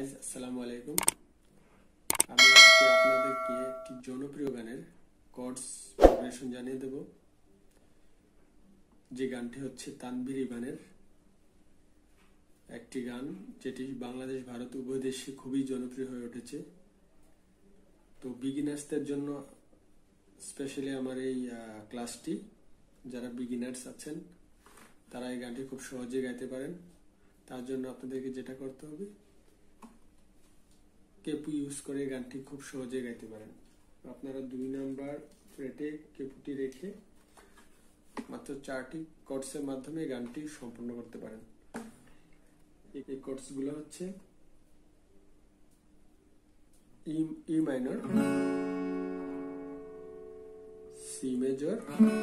Guys, আসসালামু আলাইকুম। আমি আজকে আপনাদেরকে একটি জনপ্রিয় গানের কর্ডস প্রোগ্রেশন জানিয়ে দেব, যে গানটি হচ্ছে তানভীর ইভানের একটি গান, যেটি বাংলাদেশ ভারত উভয় দেশে খুবই জনপ্রিয় হয়ে উঠেছে। তো বিগিনার্সদের জন্য স্পেশালি আমার এই ক্লাসটি। যারা বিগিনার্স আছেন তারা এই গানটি খুব সহজে গাইতে পারেন। তার জন্য আপনাদেরকে যেটা করতে হবে, কেপু ইউজ করে গানটি খুব সহজে গাইতে পারেন। আপনারা 2 নাম্বার ফ্রেটে কেপুটি রেখে মাত্র 4টি কর্ডসের মাধ্যমে গানটি সম্পূর্ণ করতে পারেন। এই কর্ডস গুলো হচ্ছে E minor, C major,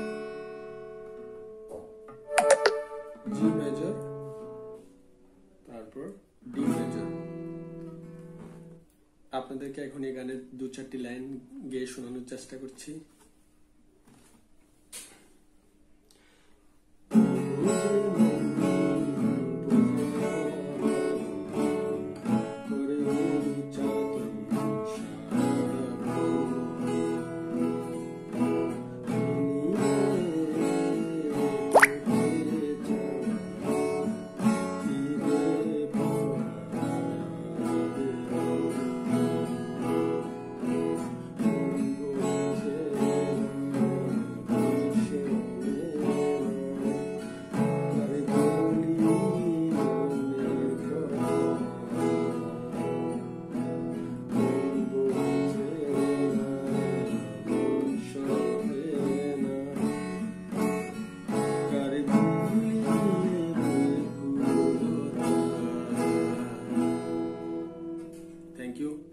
G major, তারপর ডি মেজর। আপনাদেরকে এখন এই গানের 2-4টি লাইন গেয়ে শোনানোর চেষ্টা করছি। Thank you.